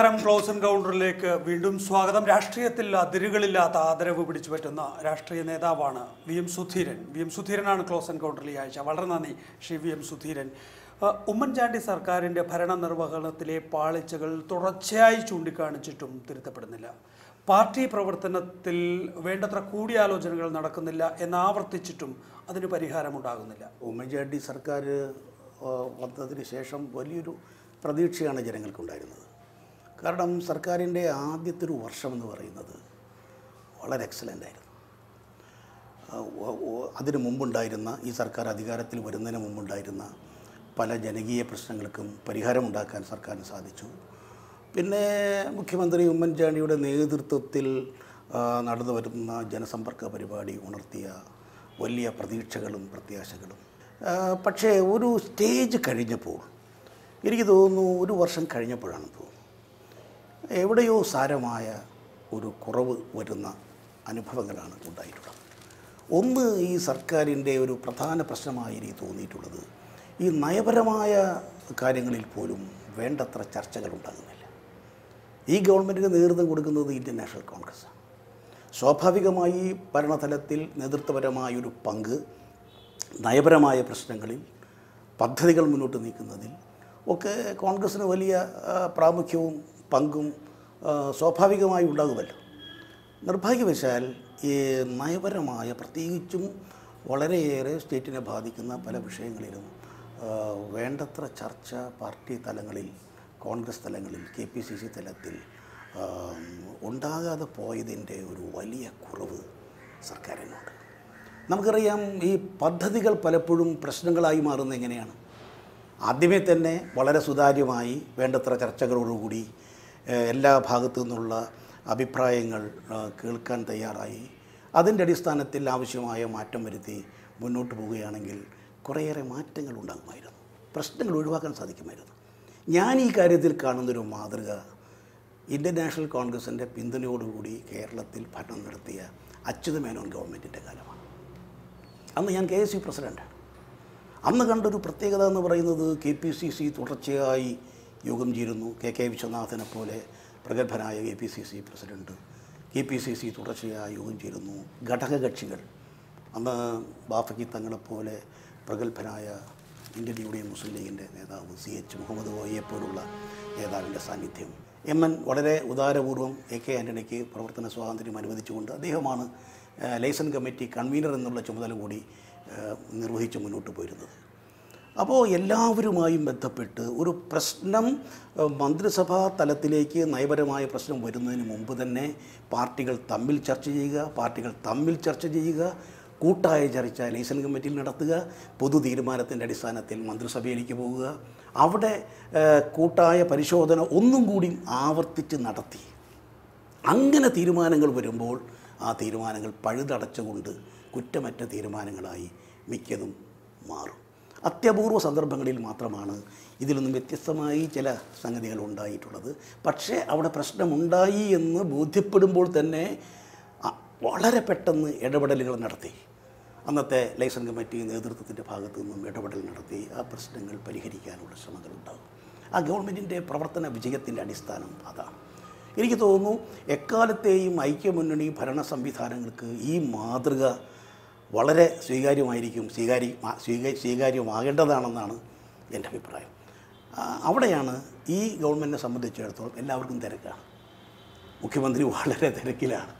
നമസ്കാരം. ക്ലോസ് എൻകൗണ്ടറിലേക്ക് വീണ്ടും സ്വാഗതം. രാഷ്ട്രീയത്തിൽ അതിരുകളില്ലാത്ത ആദരവ് പിടിച്ചുപറ്റുന്ന രാഷ്ട്രീയ നേതാവാണ് VM സുധീരൻ. VM സുധീരനാണ് ക്ലോസ് എൻകൗണ്ടറിൽ ഈ ആഴ്ച. വളരെ നന്ദി ശ്രീ VM സുധീരൻ. ഉമ്മൻചാണ്ടി സർക്കാരിൻ്റെ ഭരണനിർവഹണത്തിലെ പാളിച്ചകൾ തുടർച്ചയായി ചൂണ്ടിക്കാണിച്ചിട്ടും തിരുത്തപ്പെടുന്നില്ല. പാർട്ടി പ്രവർത്തനത്തിൽ വേണ്ടത്ര കൂടിയാലോചനകൾ നടക്കുന്നില്ല എന്നാവർത്തിച്ചിട്ടും അതിന് പരിഹാരമുണ്ടാകുന്നില്ല. ഉമ്മൻചാണ്ടി സർക്കാർ വന്നതിന് ശേഷം വലിയൊരു പ്രതീക്ഷയാണ് ജനങ്ങൾക്കുണ്ടായിരുന്നത്. കാരണം സർക്കാരിൻ്റെ ആദ്യത്തെ ഒരു വർഷമെന്ന് പറയുന്നത് വളരെ എക്സലൻ്റ് ആയിരുന്നു. അതിനു മുമ്പുണ്ടായിരുന്ന ഈ സർക്കാർ അധികാരത്തിൽ വരുന്നതിന് മുമ്പുണ്ടായിരുന്ന പല ജനകീയ പ്രശ്നങ്ങൾക്കും പരിഹാരമുണ്ടാക്കാൻ സർക്കാരിന് സാധിച്ചു. പിന്നെ മുഖ്യമന്ത്രി ഉമ്മൻചാണ്ടിയുടെ നേതൃത്വത്തിൽ നടന്നു വരുന്ന ജനസമ്പർക്ക പരിപാടി ഉണർത്തിയ വലിയ പ്രതീക്ഷകളും പ്രത്യാശകളും. പക്ഷേ ഒരു സ്റ്റേജ് കഴിഞ്ഞപ്പോൾ എനിക്ക് തോന്നുന്നു, ഒരു വർഷം കഴിഞ്ഞപ്പോഴാണ് തോന്നുന്നു, എവിടെയോ സാരമായ ഒരു കുറവ് വരുന്ന അനുഭവങ്ങളാണ് ഉണ്ടായിട്ടുള്ളത്. ഒന്ന്, ഈ സർക്കാരിൻ്റെ ഒരു പ്രധാന പ്രശ്നമായി എനിക്ക് തോന്നിയിട്ടുള്ളത് ഈ നയപരമായ കാര്യങ്ങളിൽ പോലും വേണ്ടത്ര ചർച്ചകൾ ഉണ്ടാകുന്നില്ല. ഈ ഗവൺമെൻറ്റിന് നേതൃത്വം കൊടുക്കുന്നത് ഇന്ത്യൻ നാഷണൽ കോൺഗ്രസ്സാണ്. സ്വാഭാവികമായി ഭരണതലത്തിൽ നേതൃത്വപരമായൊരു പങ്ക് നയപരമായ പ്രശ്നങ്ങളിൽ പദ്ധതികൾ മുന്നോട്ട് നീക്കുന്നതിൽ ഒക്കെ കോൺഗ്രസ്സിന് വലിയ പ്രാമുഖ്യവും പങ്കും സ്വാഭാവികമായി ഉണ്ടാകുമല്ലോ. നിർഭാഗ്യവശാൽ ഈ നയപരമായ, പ്രത്യേകിച്ചും വളരെയേറെ സ്റ്റേറ്റിനെ ബാധിക്കുന്ന പല വിഷയങ്ങളിലും വേണ്ടത്ര ചർച്ച പാർട്ടി തലങ്ങളിൽ, കോൺഗ്രസ് തലങ്ങളിൽ, KPCC തലത്തിൽ ഉണ്ടാകാതെ പോയതിൻ്റെ ഒരു വലിയ കുറവ് സർക്കാരിനുണ്ട്. നമുക്കറിയാം, ഈ പദ്ധതികൾ പലപ്പോഴും പ്രശ്നങ്ങളായി മാറുന്നത് എങ്ങനെയാണ്? ആദ്യമേ തന്നെ വളരെ സുതാര്യമായി വേണ്ടത്ര ചർച്ചകളോടുകൂടി എല്ലാ ഭാഗത്തു നിന്നുള്ള അഭിപ്രായങ്ങൾ കേൾക്കാൻ തയ്യാറായി അതിൻ്റെ അടിസ്ഥാനത്തിൽ ആവശ്യമായ മാറ്റം വരുത്തി മുന്നോട്ട് പോവുകയാണെങ്കിൽ കുറേയേറെ മാറ്റങ്ങൾ ഉണ്ടാകുമായിരുന്നു, പ്രശ്നങ്ങൾ ഒഴിവാക്കാൻ സാധിക്കുമായിരുന്നു. ഞാൻ ഈ കാര്യത്തിൽ കാണുന്നൊരു മാതൃക ഇന്ത്യൻ നാഷണൽ കോൺഗ്രസിൻ്റെ പിന്തുണയോടുകൂടി കേരളത്തിൽ ഭരണം നടത്തിയ അച്യുത മേനോൻ ഗവൺമെൻറ്റിൻ്റെ കാലമാണ്. അന്ന് ഞാൻ KSU പ്രസിഡൻ്റാണ്. അന്ന് കണ്ടൊരു പ്രത്യേകത എന്ന് പറയുന്നത് KPCC തുടർച്ചയായി യോഗം ചേരുന്നു. KK വിശ്വനാഥനെ പോലെ പ്രഗത്ഭനായ KPCC പ്രസിഡൻറ്റ്, KPCC തുടർച്ചയായി യോഗം ചേരുന്നു. ഘടകകക്ഷികൾ, അന്ന് ബാഫക്കി തങ്ങളെപ്പോലെ പ്രഗത്ഭനായ ഇന്ത്യൻ യൂണിയൻ മുസ്ലിം ലീഗിൻ്റെ നേതാവ് CH മുഹമ്മദ് കോയയെപ്പോലുള്ള നേതാവിൻ്റെ സാന്നിധ്യം. MN വളരെ ഉദാരപൂർവ്വം AK ആൻ്റണിക്ക് പ്രവർത്തന സ്വാതന്ത്ര്യം അനുവദിച്ചുകൊണ്ട് അദ്ദേഹമാണ് ലൈസൺ കമ്മിറ്റി കൺവീനർ എന്നുള്ള ചുമതല കൂടി നിർവഹിച്ച് മുന്നോട്ട് പോയിരുന്നത്. അപ്പോൾ എല്ലാവരുമായും ബന്ധപ്പെട്ട് ഒരു പ്രശ്നം മന്ത്രിസഭാ തലത്തിലേക്ക് നയപരമായ പ്രശ്നം വരുന്നതിന് മുമ്പ് തന്നെ പാർട്ടികൾ തമ്മിൽ ചർച്ച ചെയ്യുക, കൂട്ടായ ചർച്ച ലൈസൺ കമ്മിറ്റിയിൽ നടത്തുക, പൊതു തീരുമാനത്തിൻ്റെ അടിസ്ഥാനത്തിൽ മന്ത്രിസഭയിലേക്ക് പോകുക, അവിടെ കൂട്ടായ പരിശോധന ഒന്നും കൂടി ആവർത്തിച്ച് നടത്തി അങ്ങനെ തീരുമാനങ്ങൾ വരുമ്പോൾ ആ തീരുമാനങ്ങൾ പഴുതടച്ചുകൊണ്ട് കുറ്റമറ്റ തീരുമാനങ്ങളായി മിക്കതും മാറും. അത്യപൂർവ സന്ദർഭങ്ങളിൽ മാത്രമാണ് ഇതിലൊന്നും വ്യത്യസ്തമായി ചില സംഗതികൾ ഉണ്ടായിട്ടുള്ളത്. പക്ഷേ അവിടെ പ്രശ്നമുണ്ടായി എന്ന് ബോധ്യപ്പെടുമ്പോൾ തന്നെ വളരെ പെട്ടെന്ന് ഇടപെടലുകൾ നടത്തി. അന്നത്തെ ലൈസൺ കമ്മിറ്റി നേതൃത്വത്തിൻ്റെ ഭാഗത്തു നിന്നും ഇടപെടൽ നടത്തി ആ പ്രശ്നങ്ങൾ പരിഹരിക്കാനുള്ള ശ്രമങ്ങളുണ്ടാകും. ആ ഗവൺമെൻറ്റിൻ്റെ പ്രവർത്തന വിജയത്തിൻ്റെ അടിസ്ഥാനം അതാണ്. എനിക്ക് തോന്നുന്നു എക്കാലത്തെയും ഐക്യമുന്നണി ഭരണ സംവിധാനങ്ങൾക്ക് ഈ മാതൃക വളരെ സ്വീകാര്യമാകേണ്ടതാണെന്നാണ് എൻ്റെ അഭിപ്രായം. അവിടെയാണ് ഈ ഗവൺമെൻറ്റിനെ സംബന്ധിച്ചിടത്തോളം എല്ലാവർക്കും തിരക്കാണ്. മുഖ്യമന്ത്രി വളരെ തിരക്കിലാണ്.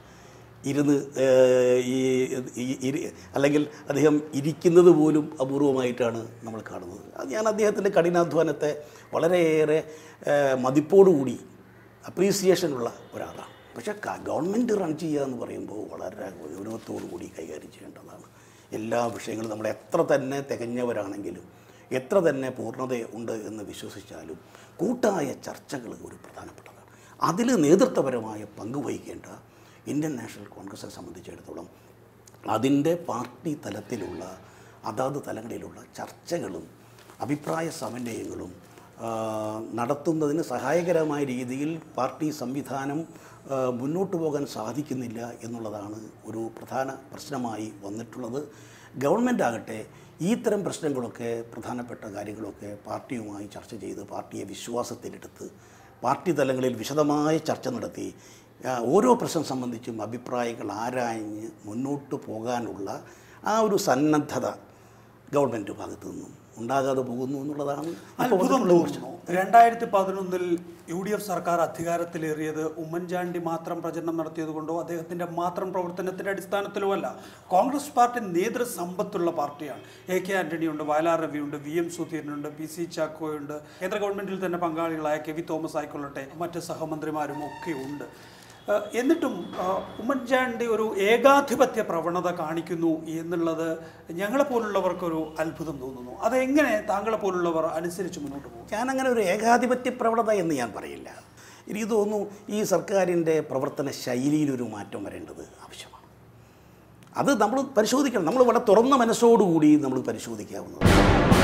അല്ലെങ്കിൽ അദ്ദേഹം ഇരിക്കുന്നത് പോലും അപൂർവമായിട്ടാണ് നമ്മൾ കാണുന്നത്. ഞാൻ അദ്ദേഹത്തിൻ്റെ കഠിനാധ്വാനത്തെ വളരെയേറെ മതിപ്പോടുകൂടി അപ്രീസിയേഷനുള്ള ഒരാളാണ്. പക്ഷേ ഗവൺമെൻറ് റൺ ചെയ്യുക എന്ന് പറയുമ്പോൾ വളരെ ഗൗരവത്തോടു കൂടി കൈകാര്യം ചെയ്യേണ്ടതാണ്. എല്ലാ വിഷയങ്ങളും നമ്മൾ എത്ര തന്നെ തികഞ്ഞവരാണെങ്കിലും, എത്ര തന്നെ പൂർണ്ണത ഉണ്ട് എന്ന് വിശ്വസിച്ചാലും കൂട്ടായ ചർച്ചകൾ ഒരു പ്രധാനപ്പെട്ടതാണ്. അതിൽ നേതൃത്വപരമായ പങ്ക് വഹിക്കേണ്ട ഇന്ത്യൻ നാഷണൽ കോൺഗ്രസിനെ സംബന്ധിച്ചിടത്തോളം അതിൻ്റെ പാർട്ടി തലത്തിലുള്ള അതാത് തലങ്ങളിലുള്ള ചർച്ചകളും അഭിപ്രായ സമന്വയങ്ങളും നടത്തുന്നതിന് സഹായകരമായ രീതിയിൽ പാർട്ടി സംവിധാനം മുന്നോട്ട് പോകാൻ സാധിക്കുന്നില്ല എന്നുള്ളതാണ് ഒരു പ്രധാന പ്രശ്നമായി വന്നിട്ടുള്ളത്. ഗവൺമെൻറ് ആകട്ടെ ഇത്തരം പ്രശ്നങ്ങളൊക്കെ, പ്രധാനപ്പെട്ട കാര്യങ്ങളൊക്കെ പാർട്ടിയുമായി ചർച്ച ചെയ്ത് പാർട്ടിയെ വിശ്വാസത്തിലെടുത്ത് പാർട്ടി തലങ്ങളിൽ വിശദമായ ചർച്ച നടത്തി ഓരോ പ്രശ്നം സംബന്ധിച്ചും അഭിപ്രായങ്ങൾ ആരാഞ്ഞ് മുന്നോട്ട് പോകാനുള്ള ആ ഒരു സന്നദ്ധത ഗവൺമെൻറ് ഭാഗത്തു നിന്നും ഉണ്ടാകാതെ പോകുന്നു എന്നുള്ളതാണ് അത്ഭുതം തോന്നുന്നു. 2011 UDF സർക്കാർ അധികാരത്തിലേറിയത് ഉമ്മൻചാണ്ടി മാത്രം പ്രചരണം നടത്തിയതുകൊണ്ടോ അദ്ദേഹത്തിൻ്റെ മാത്രം പ്രവർത്തനത്തിൻ്റെ അടിസ്ഥാനത്തിലോ അല്ല. കോൺഗ്രസ് പാർട്ടി നേതൃസമ്പത്തുള്ള പാർട്ടിയാണ്. AK ആൻ്റണിയുണ്ട്, വയലാർ രവിയുണ്ട്, VM സുധീരനുണ്ട്, PC ചാക്കോയുണ്ട്, കേന്ദ്ര ഗവൺമെൻറ്റിൽ തന്നെ പങ്കാളികളായ KV തോമസ് ആയിക്കൊള്ളട്ടെ, മറ്റ് സഹമന്ത്രിമാരും ഒക്കെ ഉണ്ട്. എന്നിട്ടും ഉമ്മൻചാണ്ടി ഒരു ഏകാധിപത്യ പ്രവണത കാണിക്കുന്നു എന്നുള്ളത് ഞങ്ങളെപ്പോലുള്ളവർക്കൊരു അത്ഭുതം തോന്നുന്നു. അതെങ്ങനെ താങ്കളെപ്പോലുള്ളവർ അനുസരിച്ച് മുന്നോട്ട് പോകും? ഞാനങ്ങനെ ഒരു ഏകാധിപത്യ പ്രവണത എന്ന് ഞാൻ പറയില്ല. എനിക്ക് തോന്നുന്നു ഈ സർക്കാരിൻ്റെ പ്രവർത്തന ശൈലിയിലൊരു മാറ്റം വരേണ്ടത് ആവശ്യമാണ്. അത് നമ്മൾ പരിശോധിക്കണം. നമ്മൾ വളരെ തുറന്ന മനസ്സോടുകൂടി നമ്മൾ പരിശോധിക്കാവുന്നതാണ്.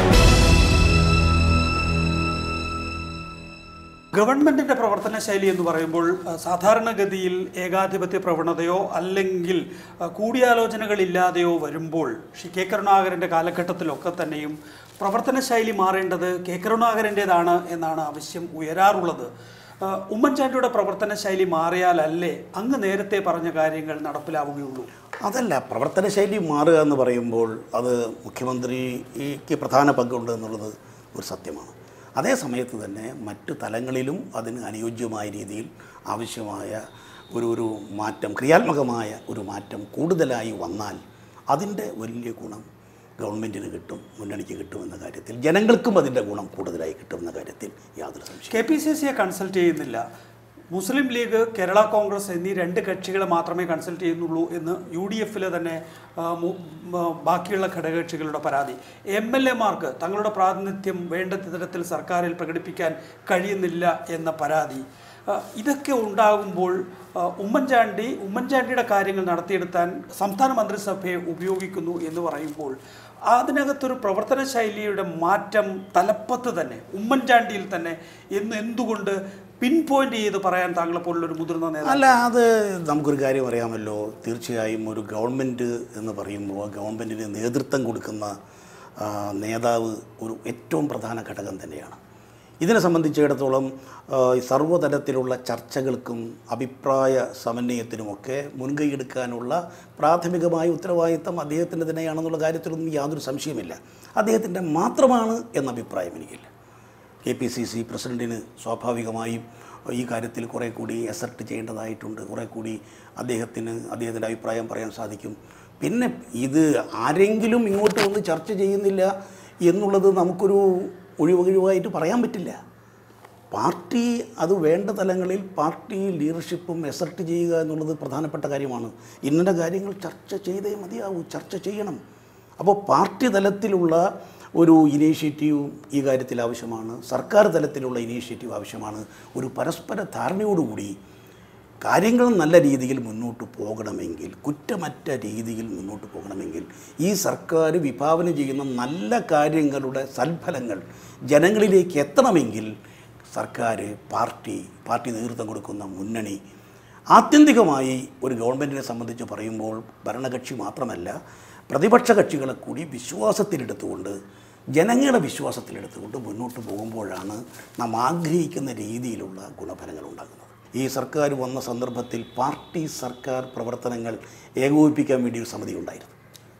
ഗവൺമെൻറ്റിൻ്റെ പ്രവർത്തന ശൈലി എന്ന് പറയുമ്പോൾ സാധാരണഗതിയിൽ ഏകാധിപത്യ പ്രവണതയോ അല്ലെങ്കിൽ കൂടിയാലോചനകളില്ലാതെയോ വരുമ്പോൾ കെ കരുണാകരൻ്റെ കാലഘട്ടത്തിലൊക്കെ തന്നെയും പ്രവർത്തന ശൈലി മാറേണ്ടത് കെ കരുണാകരൻ്റേതാണ് എന്നാണ് ആവശ്യം ഉയരാറുള്ളത്. ഉമ്മൻചാണ്ടിയുടെ പ്രവർത്തന ശൈലി മാറിയാലല്ലേ അങ്ങ് നേരത്തെ പറഞ്ഞ കാര്യങ്ങൾ നടപ്പിലാവുകയുള്ളൂ? അതല്ല, പ്രവർത്തന ശൈലി മാറുക എന്ന് പറയുമ്പോൾ അത് മുഖ്യമന്ത്രിക്ക് പ്രധാന പങ്കുണ്ട് എന്നുള്ളത് ഒരു സത്യമാണ്. അതേ സമയത്ത് തന്നെ മറ്റു തലങ്ങളിലും അതിന് അനുയോജ്യമായ രീതിയിൽ ആവശ്യമായ ഒരു മാറ്റം, ക്രിയാത്മകമായ ഒരു മാറ്റം കൂടുതലായി വന്നാൽ അതിൻ്റെ വലിയ ഗുണം ഗവൺമെൻറ്റിന് കിട്ടും, മുന്നണിക്ക് കിട്ടുമെന്ന കാര്യത്തിൽ, ജനങ്ങൾക്കും അതിൻ്റെ ഗുണം കൂടുതലായി കിട്ടുമെന്ന കാര്യത്തിൽ യാതൊരു സംശയം. KPCCയെ കൺസൾട്ട് ചെയ്യുന്നില്ല, മുസ്ലിം ലീഗ്, കേരള കോൺഗ്രസ് എന്നീ 2 കക്ഷികളെ മാത്രമേ കൺസൾട്ട് ചെയ്യുന്നുള്ളൂ എന്ന് UDFിലെ തന്നെ ബാക്കിയുള്ള ഘടകകക്ഷികളുടെ പരാതി. MLAമാർക്ക് തങ്ങളുടെ പ്രാതിനിധ്യം വേണ്ട തരത്തിൽ സർക്കാരിൽ പ്രകടിപ്പിക്കാൻ കഴിയുന്നില്ല എന്ന പരാതി. ഇതൊക്കെ ഉണ്ടാകുമ്പോൾ ഉമ്മൻചാണ്ടിയുടെ കാര്യങ്ങൾ നടത്തിയെടുത്താൻ സംസ്ഥാന മന്ത്രിസഭയെ ഉപയോഗിക്കുന്നു എന്ന് പറയുമ്പോൾ അതിനകത്തൊരു പ്രവർത്തന ശൈലിയുടെ മാറ്റം തലപ്പത്ത് തന്നെ ഉമ്മൻചാണ്ടിയിൽ തന്നെ എന്തുകൊണ്ട് പിൻ പോയിന്റ് ചെയ്ത് പറയാൻ താങ്കളെ പോലുള്ളൊരു മുതിർന്ന നേതാവ്? അല്ല, അത് നമുക്കൊരു കാര്യം അറിയാമല്ലോ. തീർച്ചയായും ഒരു ഗവൺമെൻറ് എന്ന് പറയുമ്പോൾ ഗവൺമെൻറ്റിന് നേതൃത്വം കൊടുക്കുന്ന നേതാവ് ഒരു ഏറ്റവും പ്രധാന ഘടകം തന്നെയാണ്. ഇതിനെ സംബന്ധിച്ചിടത്തോളം സർവ്വതലത്തിലുള്ള ചർച്ചകൾക്കും അഭിപ്രായ സമന്വയത്തിനുമൊക്കെ മുൻകൈയെടുക്കാനുള്ള പ്രാഥമികമായ ഉത്തരവാദിത്തം അദ്ദേഹത്തിൻ്റെ തന്നെയാണെന്നുള്ള കാര്യത്തിലൊന്നും യാതൊരു സംശയമില്ല. അദ്ദേഹത്തിൻ്റെ മാത്രമാണ് എന്ന അഭിപ്രായം എനിക്കില്ല. KPCC പ്രസിഡൻറ്റിന് സ്വാഭാവികമായും ഈ കാര്യത്തിൽ കുറേ കൂടി എസർട്ട് ചെയ്യേണ്ടതായിട്ടുണ്ട്. കുറേ കൂടി അദ്ദേഹത്തിൻ്റെ അഭിപ്രായം പറയാൻ സാധിക്കും. പിന്നെ ഇത് ആരെങ്കിലും ഇങ്ങോട്ട് വന്ന് ചർച്ച ചെയ്യുന്നില്ല എന്നുള്ളത് നമുക്കൊരു ഒഴിവായിട്ട് പറയാൻ പറ്റില്ല. പാർട്ടി അത് വേണ്ട തലങ്ങളിൽ പാർട്ടി ലീഡർഷിപ്പും എസർട്ട് ചെയ്യുക എന്നുള്ളത് പ്രധാനപ്പെട്ട കാര്യമാണ്. ഇന്ന കാര്യങ്ങൾ ചർച്ച ചെയ്തേ മതിയാവൂ, ചർച്ച ചെയ്യണം. അപ്പോൾ പാർട്ടി തലത്തിലുള്ള ഒരു ഇനീഷ്യേറ്റീവും ഈ കാര്യത്തിൽ ആവശ്യമാണ്. സർക്കാർ തലത്തിലുള്ള ഇനീഷ്യേറ്റീവ് ആവശ്യമാണ്. ഒരു പരസ്പര ധാരണയോടുകൂടി കാര്യങ്ങൾ നല്ല രീതിയിൽ മുന്നോട്ട് പോകണമെങ്കിൽ, കുറ്റമറ്റ രീതിയിൽ മുന്നോട്ട് പോകണമെങ്കിൽ, ഈ സർക്കാർ വിഭാവന ചെയ്യുന്ന നല്ല കാര്യങ്ങളുടെ സൽഫലങ്ങൾ ജനങ്ങളിലേക്ക് എത്തണമെങ്കിൽ സർക്കാർ, പാർട്ടി നേതൃത്വം കൊടുക്കുന്ന മുന്നണി, ആത്യന്തികമായി ഒരു ഗവൺമെൻറ്റിനെ സംബന്ധിച്ച് പറയുമ്പോൾ ഭരണകക്ഷി മാത്രമല്ല പ്രതിപക്ഷ കക്ഷികളെ കൂടി വിശ്വാസത്തിലെടുത്തുകൊണ്ട്, ജനങ്ങളെ വിശ്വാസത്തിലെടുത്തുകൊണ്ട് മുന്നോട്ട് പോകുമ്പോഴാണ് നാം ആഗ്രഹിക്കുന്ന രീതിയിലുള്ള ഗുണഫലങ്ങൾ ഉണ്ടാകുന്നത്. ഈ സർക്കാർ വന്ന സന്ദർഭത്തിൽ പാർട്ടി സർക്കാർ പ്രവർത്തനങ്ങൾ ഏകോപിപ്പിക്കാൻ വേണ്ടി ഒരു സമിതി ഉണ്ടായിരുന്നു.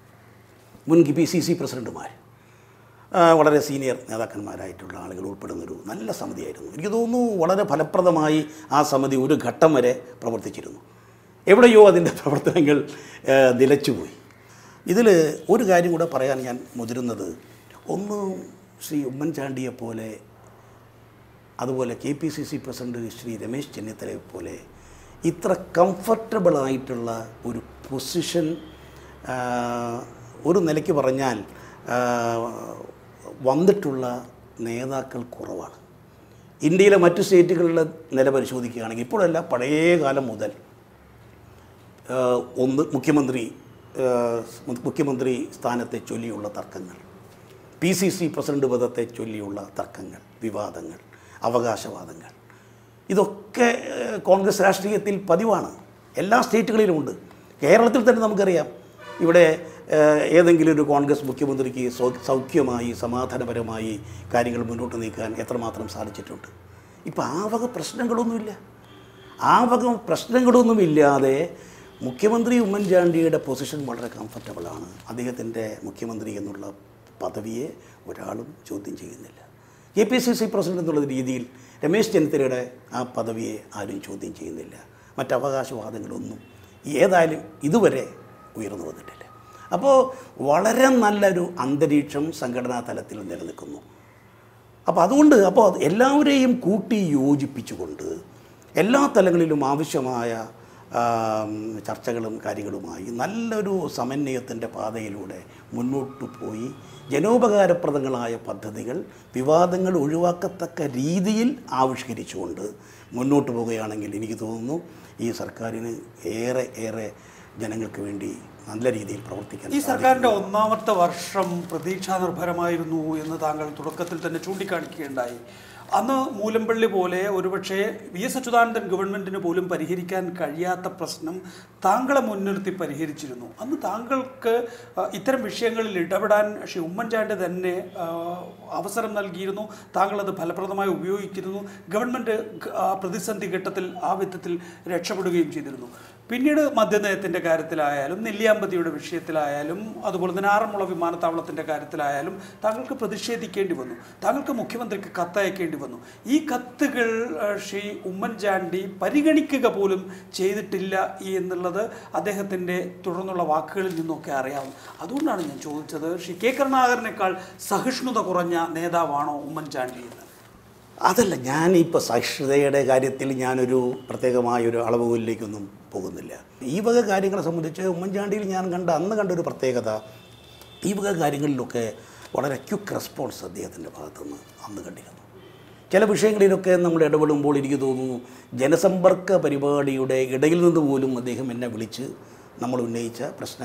മുൻ PCC പ്രസിഡന്റുമാർ, വളരെ സീനിയർ നേതാക്കന്മാരായിട്ടുള്ള ആളുകൾ ഉൾപ്പെടുന്നൊരു നല്ല സമിതിയായിരുന്നു. എനിക്ക് തോന്നുന്നു വളരെ ഫലപ്രദമായി ആ സമിതി ഒരു ഘട്ടം വരെ പ്രവർത്തിച്ചിരുന്നു. എവിടെയോ അതിൻ്റെ പ്രവർത്തനങ്ങൾ നിലച്ചുപോയി. ഇതിൽ ഒരു കാര്യം കൂടെ പറയാൻ ഞാൻ മുതിരുന്നത്, ഒന്ന് ശ്രീ ഉമ്മൻചാണ്ടിയെപ്പോലെ, അതുപോലെ KPCC പ്രസിഡന്റ് ശ്രീ രമേശ് ചെന്നിത്തലയെ പോലെ ഇത്ര കംഫർട്ടബിളായിട്ടുള്ള ഒരു പൊസിഷൻ ഒരു നിലയ്ക്ക് പറഞ്ഞാൽ വന്നിട്ടുള്ള നേതാക്കൾ കുറവാണ്. ഇന്ത്യയിലെ മറ്റു സ്റ്റേറ്റുകളിലെ നില പരിശോധിക്കുകയാണെങ്കിൽ, ഇപ്പോഴല്ല, പഴയ കാലം മുതൽ മുഖ്യമന്ത്രി സ്ഥാനത്തെ ചൊല്ലിയുള്ള തർക്കങ്ങൾ, PCC പ്രസിഡന്റ് പദത്തെ ചൊല്ലിയുള്ള തർക്കങ്ങൾ, വിവാദങ്ങൾ, അവകാശവാദങ്ങൾ, ഇതൊക്കെ കോൺഗ്രസ് രാഷ്ട്രീയത്തിൽ പതിവാണ്. എല്ലാ സ്റ്റേറ്റുകളിലുമുണ്ട്. കേരളത്തിൽ തന്നെ നമുക്കറിയാം, ഇവിടെ ഏതെങ്കിലും ഒരു കോൺഗ്രസ് മുഖ്യമന്ത്രിക്ക് സൗഖ്യമായി സമാധാനപരമായി കാര്യങ്ങൾ മുന്നോട്ട് നീക്കാൻ എത്രമാത്രം സാധിച്ചിട്ടുണ്ട്. ഇപ്പം ആ വക പ്രശ്നങ്ങളൊന്നുമില്ല. ആ വക പ്രശ്നങ്ങളൊന്നുമില്ലാതെ മുഖ്യമന്ത്രി ഉമ്മൻചാണ്ടിയുടെ പൊസിഷൻ വളരെ കംഫർട്ടബിളാണ്. അദ്ദേഹത്തിൻ്റെ മുഖ്യമന്ത്രി എന്നുള്ള പദവിയെ ഒരാളും ചോദ്യം ചെയ്യുന്നില്ല. KPCC പ്രസിഡന്റ് എന്നുള്ള രീതിയിൽ രമേശ് ചെന്നിത്തലയുടെ ആ പദവിയെ ആരും ചോദ്യം ചെയ്യുന്നില്ല. മറ്റവകാശവാദങ്ങളൊന്നും ഏതായാലും ഇതുവരെ ഉയർന്നു വന്നിട്ടില്ല. അപ്പോൾ വളരെ നല്ലൊരു അന്തരീക്ഷം സംഘടനാ തലത്തിൽ നിലനിൽക്കുന്നു. അപ്പോൾ എല്ലാവരെയും കൂട്ടി യോജിപ്പിച്ചുകൊണ്ട് എല്ലാ തലങ്ങളിലും ആവശ്യമായ ചർച്ചകളും കാര്യങ്ങളുമായി നല്ലൊരു സമന്വയത്തിൻ്റെ പാതയിലൂടെ മുന്നോട്ട് പോയി ജനോപകാരപ്രദങ്ങളായ പദ്ധതികൾ വിവാദങ്ങൾ ഒഴിവാക്കത്തക്ക രീതിയിൽ ആവിഷ്കരിച്ചുകൊണ്ട് മുന്നോട്ട് പോവുകയാണെങ്കിൽ എനിക്ക് തോന്നുന്നു ഈ സർക്കാരിന് ഏറെ ജനങ്ങൾക്ക് വേണ്ടി നല്ല രീതിയിൽ പ്രവർത്തിക്കാൻ. ഈ സർക്കാരിൻ്റെ ഒന്നാമത്തെ വർഷം പ്രതീക്ഷാനിർഭരമായിരുന്നു എന്ന് താങ്കൾ തുടക്കത്തിൽ തന്നെ ചൂണ്ടിക്കാണിക്കുകയുണ്ടായി. അന്ന് മൂലമ്പള്ളി പോലെ ഒരുപക്ഷെ VS അച്യുതാനന്ദൻ ഗവൺമെൻറ്റിന് പോലും പരിഹരിക്കാൻ കഴിയാത്ത പ്രശ്നം താങ്കളെ മുൻനിർത്തി പരിഹരിച്ചിരുന്നു. അന്ന് താങ്കൾക്ക് ഇത്തരം വിഷയങ്ങളിൽ ഇടപെടാൻ ശ്രീ ഉമ്മൻചാണ്ടി തന്നെ അവസരം നൽകിയിരുന്നു. താങ്കളത് ഫലപ്രദമായി ഉപയോഗിച്ചിരുന്നു. ഗവൺമെൻറ് പ്രതിസന്ധി ഘട്ടത്തിൽ ആ വിധത്തിൽ രക്ഷപ്പെടുകയും ചെയ്തിരുന്നു. പിന്നീട് മദ്യനയത്തിൻ്റെ കാര്യത്തിലായാലും നെല്ലിയാമ്പതിയുടെ വിഷയത്തിലായാലും അതുപോലെ തന്നെ ആറന്മുള വിമാനത്താവളത്തിൻ്റെ കാര്യത്തിലായാലും താങ്കൾക്ക് പ്രതിഷേധിക്കേണ്ടി വന്നു. താങ്കൾക്ക് മുഖ്യമന്ത്രിക്ക് കത്തയക്കേണ്ടി വന്നു. ഈ കത്തുകൾ ശ്രീ ഉമ്മൻചാണ്ടി പരിഗണിക്കുക പോലും ചെയ്തിട്ടില്ല എന്നുള്ളത് അദ്ദേഹത്തിൻ്റെ തുടർന്നുള്ള വാക്കുകളിൽ നിന്നൊക്കെ അറിയാവും. അതുകൊണ്ടാണ് ഞാൻ ചോദിച്ചത്, ശ്രീ K കരുണാകരനേക്കാൾ സഹിഷ്ണുത കുറഞ്ഞ നേതാവാണോ ഉമ്മൻചാണ്ടി എന്ന്? അതല്ല, ഞാനിപ്പോൾ സഹിഷ്ണുതയുടെ കാര്യത്തിൽ ഞാനൊരു പ്രത്യേകമായൊരു അളവുകളിലേക്കൊന്നും പോകുന്നില്ല. ഈ വക കാര്യങ്ങളെ സംബന്ധിച്ച് ഉമ്മൻചാണ്ടിയിൽ ഞാൻ അന്ന് കണ്ടൊരു പ്രത്യേകത, ഈ വക കാര്യങ്ങളിലൊക്കെ വളരെ ക്വിക്ക് റെസ്പോൺസ് അദ്ദേഹത്തിൻ്റെ ഭാഗത്തുനിന്ന് അന്ന് കണ്ടിരുന്നു. ചില വിഷയങ്ങളിലൊക്കെ നമ്മൾ ഇടപെടുമ്പോൾ എനിക്ക് തോന്നുന്നു ജനസമ്പർക്ക പരിപാടിയുടെ ഇടയിൽ നിന്ന് പോലും അദ്ദേഹം എന്നെ വിളിച്ച് നമ്മൾ ഉന്നയിച്ച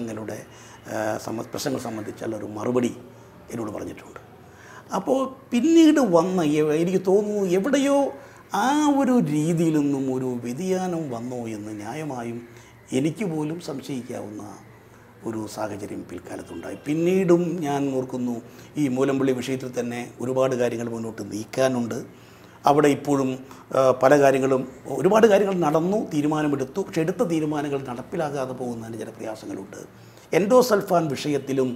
പ്രശ്നങ്ങൾ സംബന്ധിച്ചുള്ള ഒരു മറുപടി എന്നോട് പറഞ്ഞിട്ടുണ്ട്. അപ്പോൾ പിന്നീട് എനിക്ക് തോന്നുന്നു എവിടെയോ ആ ഒരു രീതിയിൽ നിന്നും ഒരു വ്യതിയാനം വന്നോ എന്ന് ന്യായമായും എനിക്ക് പോലും സംശയിക്കാവുന്ന ഒരു സാഹചര്യം പിൽക്കാലത്തുണ്ടായി. പിന്നീടും ഞാൻ ഓർക്കുന്നു ഈ മൂലമ്പള്ളി വിഷയത്തിൽ തന്നെ ഒരുപാട് കാര്യങ്ങൾ മുന്നോട്ട് നീക്കാനുണ്ട്. അവിടെ ഇപ്പോഴും ഒരുപാട് കാര്യങ്ങൾ നടന്നു, തീരുമാനമെടുത്തു. പക്ഷെ എടുത്ത തീരുമാനങ്ങൾ നടപ്പിലാകാതെ പോകുന്നതിന് ചില പ്രയാസങ്ങളുണ്ട്. എൻഡോസൾഫാൻ വിഷയത്തിലും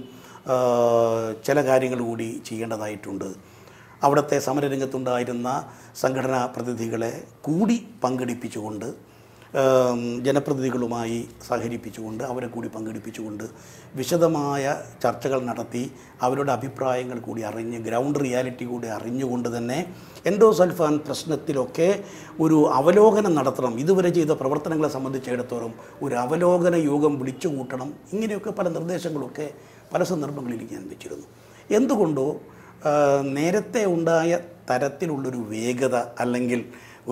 ചില കാര്യങ്ങൾ കൂടി ചെയ്യേണ്ടതായിട്ടുണ്ട്. അവിടുത്തെ സമരരംഗത്തുണ്ടായിരുന്ന സംഘടനാ പ്രതിനിധികളെ കൂടി പങ്കെടുപ്പിച്ചുകൊണ്ട് ജനപ്രതിനിധികളുമായി സഹകരിപ്പിച്ചുകൊണ്ട് അവരെ കൂടി പങ്കെടുപ്പിച്ചുകൊണ്ട് വിശദമായ ചർച്ചകൾ നടത്തി അവരുടെ അഭിപ്രായങ്ങൾ കൂടി അറിഞ്ഞ് ഗ്രൗണ്ട് റിയാലിറ്റി കൂടി അറിഞ്ഞുകൊണ്ട് തന്നെ എൻഡോസൾഫാൻ പ്രശ്നത്തിലൊക്കെ ഒരു അവലോകനം നടത്തണം. ഇതുവരെ ചെയ്ത പ്രവർത്തനങ്ങളെ സംബന്ധിച്ചിടത്തോളം ഒരു അവലോകന യോഗം വിളിച്ചു കൂട്ടണം. ഇങ്ങനെയൊക്കെ പല നിർദ്ദേശങ്ങളൊക്കെ പല സന്ദർഭങ്ങളിൽ ഞാൻ വെച്ചിരുന്നു. എന്തുകൊണ്ടോ നേരത്തെ ഉണ്ടായ തരത്തിലുള്ളൊരു വേഗത അല്ലെങ്കിൽ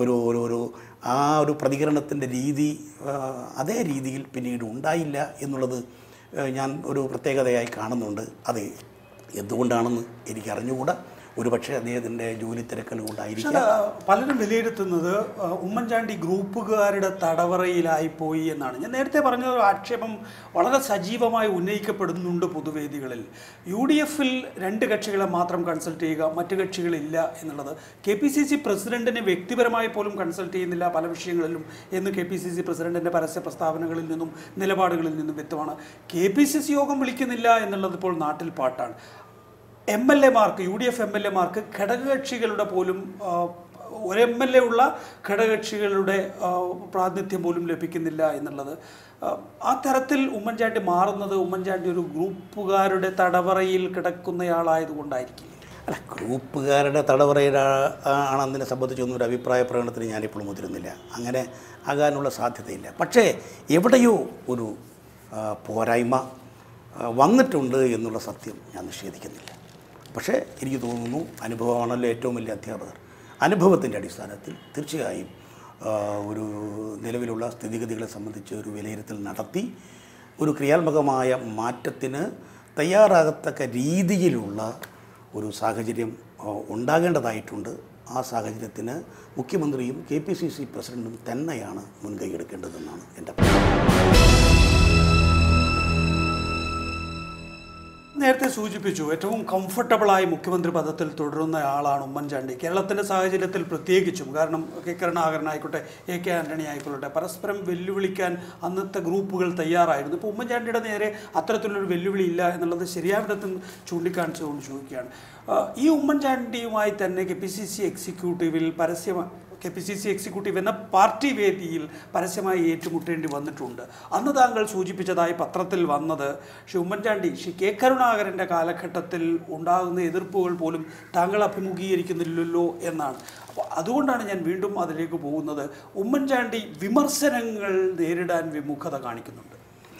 ഒരു പ്രതികരണത്തിൻ്റെ രീതി അതേ രീതിയിൽ പിന്നീട് ഉണ്ടായില്ല എന്നുള്ളത് ഞാൻ ഒരു പ്രത്യേകതയായി കാണുന്നുണ്ട്. അത് എന്തുകൊണ്ടാണെന്ന് എനിക്കറിഞ്ഞുകൂടാ. ഒരുപക്ഷെ അദ്ദേഹത്തിൻ്റെ ജോലി തിരക്കൽ കൊണ്ടായിരിക്കും. പലരും വിലയിരുത്തുന്നത് ഉമ്മൻചാണ്ടി ഗ്രൂപ്പുകാരുടെ തടവറയിലായിപ്പോയി എന്നാണ്. ഞാൻ നേരത്തെ പറഞ്ഞ ഒരു ആക്ഷേപം വളരെ സജീവമായി ഉന്നയിക്കപ്പെടുന്നുണ്ട് പൊതുവേദികളിൽ. UDFൽ 2 കക്ഷികളെ മാത്രം കൺസൾട്ട് ചെയ്യുക, മറ്റു കക്ഷികളില്ല എന്നുള്ളത്. KPCC പ്രസിഡന്റിനെ വ്യക്തിപരമായി പോലും കൺസൾട്ട് ചെയ്യുന്നില്ല പല വിഷയങ്ങളിലും എന്ന് KPCC പ്രസിഡന്റിൻ്റെ പരസ്യ പ്രസ്താവനകളിൽ നിന്നും നിലപാടുകളിൽ നിന്നും വ്യക്തമാണ്. KPCC യോഗം വിളിക്കുന്നില്ല എന്നുള്ളത് ഇപ്പോൾ നാട്ടിൽ പാട്ടാണ്. MLA-മാർക്ക് UDF MLA-മാർക്ക് ഘടകകക്ഷികളുടെ പോലും ഒരു MLA ഉള്ള ഘടകകക്ഷികളുടെ പ്രാതിനിധ്യം പോലും ലഭിക്കുന്നില്ല എന്നുള്ളത്. ആ തരത്തിൽ ഉമ്മൻചാണ്ടി മാറുന്നത് ഉമ്മൻചാണ്ടി ഒരു ഗ്രൂപ്പുകാരുടെ തടവറയിൽ കിടക്കുന്നയാളായതുകൊണ്ടായിരിക്കും. അല്ല, ഗ്രൂപ്പുകാരുടെ തടവറയിലാണെന്നതിനെ സംബന്ധിച്ചൊന്നും ഒരു അഭിപ്രായ പ്രകടനത്തിന് ഞാനിപ്പോൾ മുതിരുന്നില്ല. അങ്ങനെ ആകാനുള്ള സാധ്യതയില്ല. പക്ഷേ എവിടെയോ ഒരു പോരായ്മ വന്നിട്ടുണ്ട് എന്നുള്ള സത്യം ഞാൻ നിഷേധിക്കുന്നില്ല. പക്ഷേ എനിക്ക് തോന്നുന്നു അനുഭവമാണല്ലോ ഏറ്റവും വലിയ അധ്യാപകർ. അനുഭവത്തിൻ്റെ അടിസ്ഥാനത്തിൽ തീർച്ചയായും ഒരു നിലവിലുള്ള സ്ഥിതിഗതികളെ സംബന്ധിച്ച് ഒരു വിലയിരുത്തൽ നടത്തി ഒരു ക്രിയാത്മകമായ മാറ്റത്തിന് തയ്യാറാകത്തക്ക രീതിയിലുള്ള ഒരു സാഹചര്യം ഉണ്ടാകേണ്ടതായിട്ടുണ്ട്. ആ സാഹചര്യത്തിന് മുഖ്യമന്ത്രിയും KPCC പ്രസിഡന്റും തന്നെയാണ് മുൻകൈ എടുക്കേണ്ടതെന്നാണ് എൻ്റെ അഭിപ്രായം. നേരത്തെ സൂചിപ്പിച്ചു ഏറ്റവും കംഫർട്ടബിളായി മുഖ്യമന്ത്രി പദത്തിൽ തുടരുന്നയാളാണ് ഉമ്മൻചാണ്ടി. കേരളത്തിൻ്റെ സാഹചര്യത്തിൽ പ്രത്യേകിച്ചും, കാരണം കെ കരുണാകരൻ ആയിക്കോട്ടെ, എ കെ ആൻ്റണി ആയിക്കോട്ടെ, പരസ്പരം വെല്ലുവിളിക്കാൻ അന്നത്തെ ഗ്രൂപ്പുകൾ തയ്യാറായിരുന്നു. ഇപ്പോൾ ഉമ്മൻചാണ്ടിയുടെ നേരെ അത്തരത്തിലൊരു വെല്ലുവിളി ഇല്ല എന്നുള്ളത് ശരിയായ വിധത്തിൽ ചൂണ്ടിക്കാണിച്ചുകൊണ്ട് ചോദിക്കുകയാണ്. ഈ ഉമ്മൻചാണ്ടിയുമായി തന്നെ K P C C executive എന്ന പാർട്ടി വേദിയിൽ പരസ്യമായി ഏറ്റുമുട്ടേണ്ടി വന്നിട്ടുണ്ട്. അന്ന് താങ്കൾ സൂചിപ്പിച്ചതായി പത്രത്തിൽ വന്നത് ഉമ്മൻചാണ്ടി കെ കരുണാകരൻ്റെ കാലഘട്ടത്തിൽ ഉണ്ടാകുന്ന എതിർപ്പുകൾ പോലും താങ്കൾ അഭിമുഖീകരിക്കുന്നില്ലല്ലോ എന്നാണ്. അപ്പോൾ അതുകൊണ്ടാണ് ഞാൻ വീണ്ടും അതിലേക്ക് പോകുന്നത്. ഉമ്മൻചാണ്ടി വിമർശനങ്ങൾ നേരിടാൻ വിമുഖത കാണിക്കുന്നുണ്ട്.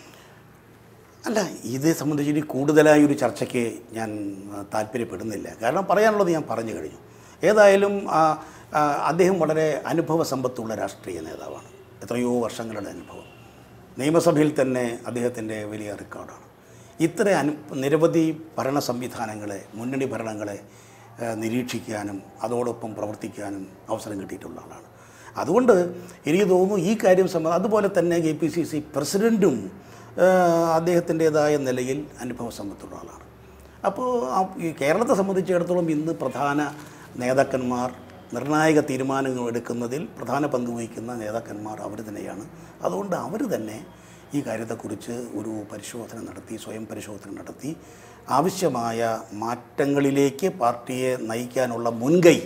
അല്ല, ഇതേ സംബന്ധിച്ച് ഇനി കൂടുതലായി ഒരു ചർച്ചയ്ക്ക് ഞാൻ താല്പര്യപ്പെടുന്നില്ല. കാരണം പറയാനുള്ളത് ഞാൻ പറഞ്ഞു കഴിഞ്ഞു. ഏതായാലും അദ്ദേഹം വളരെ അനുഭവ സമ്പത്തുള്ള രാഷ്ട്രീയ നേതാവാണ്. എത്രയോ വർഷങ്ങളുടെ അനുഭവം. നിയമസഭയിൽ തന്നെ അദ്ദേഹത്തിൻ്റെ വലിയ റെക്കോർഡാണ്. നിരവധി ഭരണ സംവിധാനങ്ങളെ, മുന്നണി ഭരണങ്ങളെ നിരീക്ഷിക്കാനും അതോടൊപ്പം പ്രവർത്തിക്കാനും അവസരം കിട്ടിയിട്ടുള്ള ആളാണ്. അതുകൊണ്ട് എനിക്ക് തോന്നുന്നു ഈ കാര്യം അതുപോലെ തന്നെ കെ പി സി സി പ്രസിഡൻറ്റും അദ്ദേഹത്തിൻ്റേതായ നിലയിൽ അനുഭവ സമ്പത്തുള്ള ആളാണ്. അപ്പോൾ ഈ കേരളത്തെ സംബന്ധിച്ചിടത്തോളം ഇന്ന് പ്രധാന നേതാക്കന്മാർ, നിർണായക തീരുമാനങ്ങൾ എടുക്കുന്നതിൽ പ്രധാന പങ്ക് വഹിക്കുന്ന നേതാക്കന്മാർ അവർ തന്നെയാണ്. അതുകൊണ്ട് അവർ തന്നെ ഈ കാര്യത്തെക്കുറിച്ച് ഒരു പരിശോധന നടത്തി, സ്വയം പരിശോധന നടത്തി ആവശ്യമായ മാറ്റങ്ങളിലേക്ക് പാർട്ടിയെ നയിക്കാനുള്ള മുൻകൈ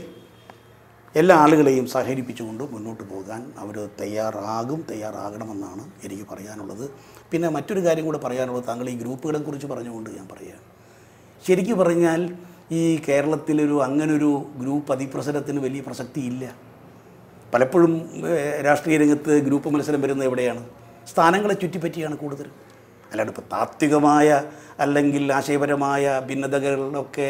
എല്ലാ ആളുകളെയും സഹകരിപ്പിച്ചുകൊണ്ട് മുന്നോട്ട് പോകാൻ അവർ തയ്യാറാകണമെന്നാണ് എനിക്ക് പറയാനുള്ളത്. പിന്നെ മറ്റൊരു കാര്യം കൂടെ പറയാനുള്ളത്, താങ്കൾ ഈ ഗ്രൂപ്പുകളെക്കുറിച്ച് പറഞ്ഞുകൊണ്ട് ഞാൻ പറയുകയാണ്. ശരിക്കും പറഞ്ഞാൽ ഈ കേരളത്തിലൊരു അങ്ങനൊരു ഗ്രൂപ്പ് അതിപ്രസരത്തിന് വലിയ പ്രസക്തിയില്ല. പലപ്പോഴും രാഷ്ട്രീയ രംഗത്ത് ഗ്രൂപ്പ് മത്സരം വരുന്നത് എവിടെയാണ്? സ്ഥാനങ്ങളെ ചുറ്റിപ്പറ്റിയാണ് കൂടുതൽ. അല്ലാണ്ട് ഇപ്പോൾ താത്വികമായ അല്ലെങ്കിൽ ആശയപരമായ ഭിന്നതകളൊക്കെ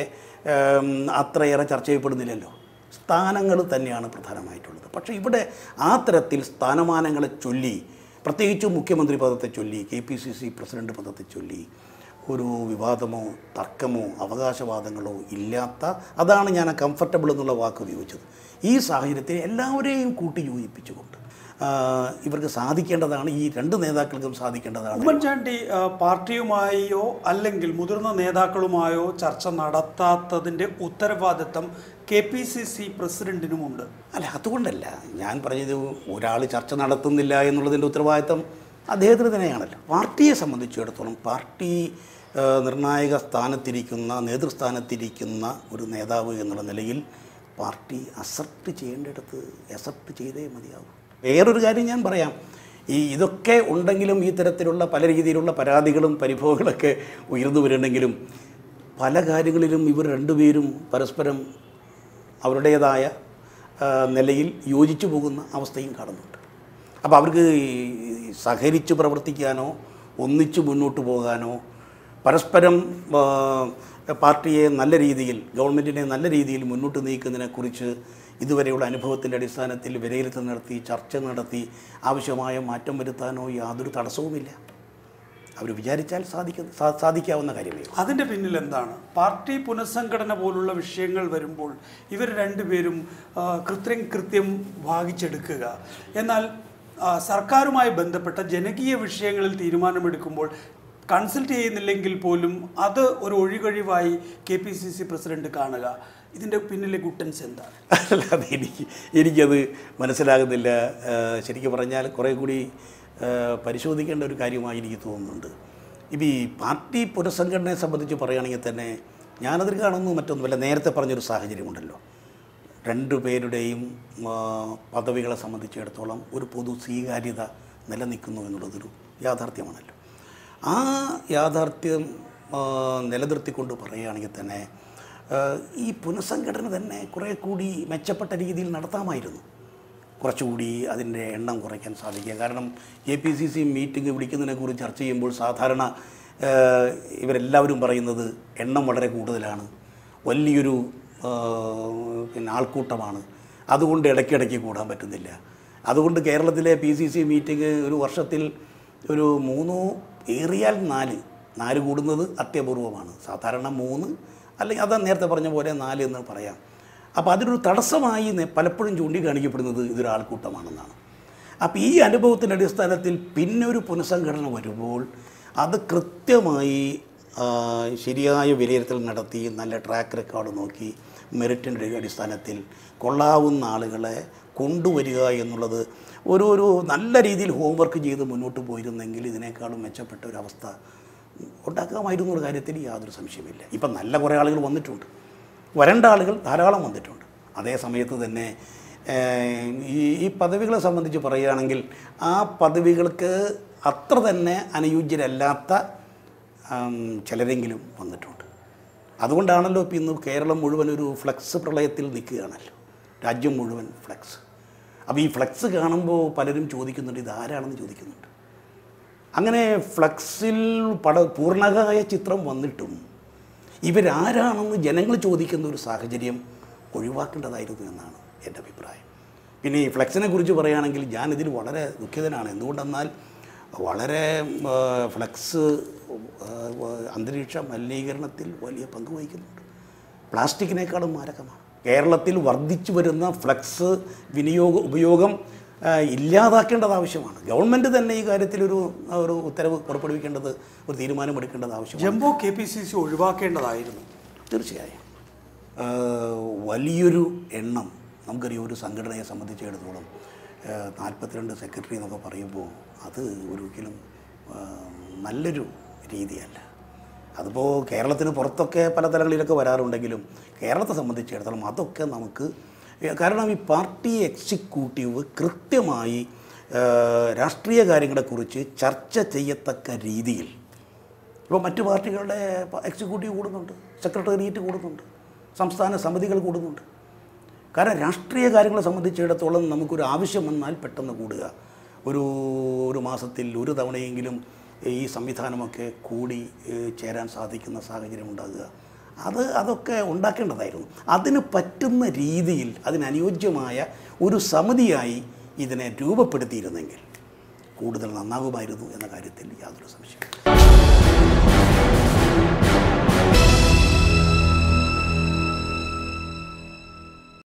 അത്രയേറെ ചർച്ച ചെയ്യപ്പെടുന്നില്ലല്ലോ. സ്ഥാനങ്ങൾ തന്നെയാണ് പ്രധാനമായിട്ടുള്ളത്. പക്ഷേ ഇവിടെ ആ തരത്തിൽ സ്ഥാനമാനങ്ങളെ ചൊല്ലി, പ്രത്യേകിച്ചും മുഖ്യമന്ത്രി പദത്തെ ചൊല്ലി, K P C C president പദത്തെ ചൊല്ലി ഒരു വിവാദമോ തർക്കമോ അവകാശവാദങ്ങളോ ഇല്ലാത്ത, അതാണ് ഞാൻ കംഫർട്ടബിൾ എന്നുള്ള വാക്ക് ഉപയോഗിച്ചത്. ഈ സാഹചര്യത്തെ എല്ലാവരെയും കൂട്ടി യോജിപ്പിച്ചുകൊണ്ട് ഇവർക്ക് സാധിക്കേണ്ടതാണ്, ഈ രണ്ട് നേതാക്കൾക്കും സാധിക്കേണ്ടതാണ്. ഉമ്മൻചാണ്ടി പാർട്ടിയുമായോ അല്ലെങ്കിൽ മുതിർന്ന നേതാക്കളുമായോ ചർച്ച നടത്താത്തതിൻ്റെ ഉത്തരവാദിത്തം കെ പി സി സി പ്രസിഡന്റിനുമുണ്ട്. അല്ല, അതുകൊണ്ടല്ല ഞാൻ പറഞ്ഞത് ഒരാൾ ചർച്ച നടത്തുന്നില്ല എന്നുള്ളതിൻ്റെ ഉത്തരവാദിത്തം അദ്ദേഹത്തിന് തന്നെയാണല്ലോ. പാർട്ടിയെ സംബന്ധിച്ചിടത്തോളം പാർട്ടി നിർണായക സ്ഥാനത്തിരിക്കുന്ന, നേതൃസ്ഥാനത്തിരിക്കുന്ന ഒരു നേതാവ് എന്നുള്ള നിലയിൽ പാർട്ടി അസർട്ട് ചെയ്യേണ്ടിടത്ത് അസർട്ട് ചെയ്തേ മതിയാവും. വേറൊരു കാര്യം ഞാൻ പറയാം. ഇതൊക്കെ ഉണ്ടെങ്കിലും ഈ തരത്തിലുള്ള പല രീതിയിലുള്ള പരാതികളും പരിഭവങ്ങളൊക്കെ ഉയർന്നു വരുന്നുണ്ടെങ്കിലും പല കാര്യങ്ങളിലും ഇവർ രണ്ടുപേരും പരസ്പരം അവരുടേതായ നിലയിൽ യോജിച്ചു പോകുന്ന അവസ്ഥയും കാണുന്നുണ്ട്. അപ്പോൾ അവർക്ക് സഹകരിച്ച് പ്രവർത്തിക്കാനോ ഒന്നിച്ചു മുന്നോട്ട് പോകാനോ പരസ്പരം പാർട്ടിയെ നല്ല രീതിയിൽ, ഗവൺമെൻറ്റിനെ നല്ല രീതിയിൽ മുന്നോട്ട് നയിക്കുന്നതിനെക്കുറിച്ച് ഇതുവരെയുള്ള അനുഭവത്തിൻ്റെ അടിസ്ഥാനത്തിൽ വിലയിരുത്തൽ നടത്തി, ചർച്ച നടത്തി ആവശ്യമായ മാറ്റം വരുത്താനോ യാതൊരു തടസ്സവുമില്ല. അവർ വിചാരിച്ചാൽ സാധിക്കാവുന്ന കാര്യമേ. അതിൻ്റെ പിന്നിൽ എന്താണ്? പാർട്ടി പുനഃസംഘടന പോലുള്ള വിഷയങ്ങൾ വരുമ്പോൾ ഇവർ രണ്ടുപേരും കൃത്യം ഭാഗിച്ചെടുക്കുക. എന്നാൽ സർക്കാരുമായി ബന്ധപ്പെട്ട ജനകീയ വിഷയങ്ങളിൽ തീരുമാനമെടുക്കുമ്പോൾ കൺസൾട്ട് ചെയ്യുന്നില്ലെങ്കിൽ പോലും അത് ഒരു ഒഴികഴിവായി K P C C president കാണുക. ഇതിൻ്റെ പിന്നിലെ ഗുട്ടൻസ് എന്താണ്? അല്ലാതെ എനിക്കത് മനസ്സിലാകുന്നില്ല. ശരിക്കും പറഞ്ഞാൽ കുറേ കൂടി പരിശോധിക്കേണ്ട ഒരു കാര്യമായി എനിക്ക് തോന്നുന്നുണ്ട്. ഇപ്പം ഈ പാർട്ടി പുനഃസംഘടനയെ സംബന്ധിച്ച് പറയുകയാണെങ്കിൽ തന്നെ ഞാനതിൽ കാണുന്നു മറ്റൊന്നുമല്ല. നേരത്തെ പറഞ്ഞൊരു സാഹചര്യമുണ്ടല്ലോ, രണ്ടുപേരുടെയും പദവികളെ സംബന്ധിച്ചിടത്തോളം ഒരു പൊതു സ്വീകാര്യത നിലനിൽക്കുന്നു എന്നുള്ളതൊരു യാഥാർത്ഥ്യമാണല്ലോ. ആ യാഥാർത്ഥ്യം നിലനിർത്തിക്കൊണ്ട് പറയുകയാണെങ്കിൽ തന്നെ ഈ പുനഃസംഘടന തന്നെ കുറേ കൂടി മെച്ചപ്പെട്ട രീതിയിൽ നടത്താമായിരുന്നു. കുറച്ചുകൂടി അതിൻ്റെ എണ്ണം കുറയ്ക്കാൻ സാധിക്കുക. കാരണം K P C C meeting വിളിക്കുന്നതിനെക്കുറിച്ച് ചർച്ച ചെയ്യുമ്പോൾ സാധാരണ ഇവരെല്ലാവരും പറയുന്നത് എണ്ണം വളരെ കൂടുതലാണ്, വലിയൊരു ആൾക്കൂട്ടമാണ്, അതുകൊണ്ട് ഇടയ്ക്കിടയ്ക്ക് കൂടാൻ പറ്റുന്നില്ല. അതുകൊണ്ട് കേരളത്തിലെ പി സി സി മീറ്റിംഗ് ഒരു വർഷത്തിൽ ഒരു 3 ഏറിയാൽ 4 കൂടുന്നത് അത്യപൂർവമാണ്. സാധാരണ 3 അല്ലെങ്കിൽ അതാ നേരത്തെ പറഞ്ഞ പോലെ 4 എന്ന് പറയാം. അപ്പോൾ അതിനൊരു തടസ്സമായി പലപ്പോഴും ചൂണ്ടിക്കാണിക്കപ്പെടുന്നത് ഇതൊരാൾക്കൂട്ടമാണെന്നാണ്. അപ്പോൾ ഈ അനുഭവത്തിൻ്റെ അടിസ്ഥാനത്തിൽ പിന്നെ ഒരു പുനഃസംഘടന വരുമ്പോൾ അത് കൃത്യമായി ശരിയായ വിലയിരുത്തൽ നടത്തി നല്ല ട്രാക്ക് റെക്കോർഡ് നോക്കി മെറിറ്റിൻ്റെ അടിസ്ഥാനത്തിൽ കൊള്ളാവുന്ന ആളുകളെ കൊണ്ടുവരിക എന്നുള്ളത് ഒരു നല്ല രീതിയിൽ ഹോംവർക്ക് ചെയ്ത് മുന്നോട്ട് പോയിരുന്നെങ്കിൽ ഇതിനേക്കാളും മെച്ചപ്പെട്ട ഒരവസ്ഥ ഉണ്ടാക്കാമായിരുന്നു ഒരു കാര്യത്തിൽ യാതൊരു സംശയമില്ല. ഇപ്പം നല്ല കുറേ ആളുകൾ വന്നിട്ടുണ്ട്, വരേണ്ട ആളുകൾ ധാരാളം വന്നിട്ടുണ്ട്. അതേ സമയത്ത് തന്നെ ഈ പദവികളെ സംബന്ധിച്ച് പറയുകയാണെങ്കിൽ ആ പദവികൾക്ക് അത്ര തന്നെ അനുയോജ്യരല്ലാത്ത ചിലരെങ്കിലും വന്നിട്ടുണ്ട്. അതുകൊണ്ടാണല്ലോ ഇപ്പോൾ ഇന്ന് കേരളം മുഴുവൻ ഒരു ഫ്ലക്സ് പ്രളയത്തിൽ നിൽക്കുകയാണല്ലോ, രാജ്യം മുഴുവൻ ഫ്ലക്സ്. അപ്പോൾ ഈ ഫ്ലക്സ് കാണുമ്പോൾ പലരും ചോദിക്കുന്നുണ്ട് ഇതാരാണെന്ന് ചോദിക്കുന്നുണ്ട്. അങ്ങനെ ഫ്ലക്സിൽ പൂർണ്ണമായ ചിത്രം വന്നിട്ടും ഇവരാരാണെന്ന് ജനങ്ങൾ ചോദിക്കുന്ന ഒരു സാഹചര്യം ഒഴിവാക്കേണ്ടതായിരുന്നു എന്നാണ് എൻ്റെ അഭിപ്രായം. പിന്നെ ഈ ഫ്ലക്സിനെ കുറിച്ച് പറയുകയാണെങ്കിൽ ഞാനിതിൽ വളരെ ദുഃഖിതനാണ്. എന്തുകൊണ്ടെന്നാൽ വളരെ ഫ്ലക്സ് അന്തരീക്ഷ മലിനീകരണത്തിൽ വലിയ പങ്ക് വഹിക്കുന്നുണ്ട്. പ്ലാസ്റ്റിക്കിനേക്കാളും മാരകമാണ്. കേരളത്തിൽ വർദ്ധിച്ചു വരുന്ന ഫ്ലക്സ് ഉപയോഗം ഇല്ലാതാക്കേണ്ടത് ആവശ്യമാണ്. ഗവൺമെൻറ് തന്നെ ഈ കാര്യത്തിൽ ഒരു ഉത്തരവ് പുറപ്പെടുവിക്കേണ്ടത്, ഒരു തീരുമാനമെടുക്കേണ്ടത് ആവശ്യമാണ്. ജംബോ KPCC ഒഴിവാക്കേണ്ടതായിരുന്നു. തീർച്ചയായും വലിയൊരു എണ്ണം നമുക്കറിയാം. ഒരു സംഘടനയെ സംബന്ധിച്ചിടത്തോളം 42 സെക്രട്ടറി എന്നൊക്കെ പറയുമ്പോൾ അത് ഒരിക്കലും നല്ലൊരു രീതിയല്ല. അതിപ്പോൾ കേരളത്തിന് പുറത്തൊക്കെ പല തലങ്ങളിലൊക്കെ വരാറുണ്ടെങ്കിലും കേരളത്തെ സംബന്ധിച്ചിടത്തോളം അതൊക്കെ നമുക്ക്, കാരണം ഈ പാർട്ടി എക്സിക്യൂട്ടീവ് കൃത്യമായി രാഷ്ട്രീയ കാര്യങ്ങളെക്കുറിച്ച് ചർച്ച ചെയ്യത്തക്ക രീതിയിൽ ഇപ്പോൾ മറ്റു പാർട്ടികളുടെ എക്സിക്യൂട്ടീവ് കൂടുന്നുണ്ട്, സെക്രട്ടേറിയറ്റ് കൂടുന്നുണ്ട്, സംസ്ഥാന സമിതികൾ കൂടുന്നുണ്ട്. കാരണം രാഷ്ട്രീയ കാര്യങ്ങളെ സംബന്ധിച്ചിടത്തോളം നമുക്കൊരു ആവശ്യം വന്നാൽ പെട്ടെന്ന് കൂടുക, ഒരു മാസത്തിൽ ഒരു തവണയെങ്കിലും ഈ സംവിധാനമൊക്കെ കൂടി ചേരാൻ സാധിക്കുന്ന സാഹചര്യം ഉണ്ടാകുക, അതൊക്കെ ഉണ്ടാക്കേണ്ടതായിരുന്നു. അതിന് പറ്റുന്ന രീതിയിൽ അതിനനുയോജ്യമായ ഒരു സമിതിയായി ഇതിനെ രൂപപ്പെടുത്തിയിരുന്നെങ്കിൽ കൂടുതൽ നന്നാകുമായിരുന്നു എന്ന കാര്യത്തിൽ യാതൊരു സംശയവും.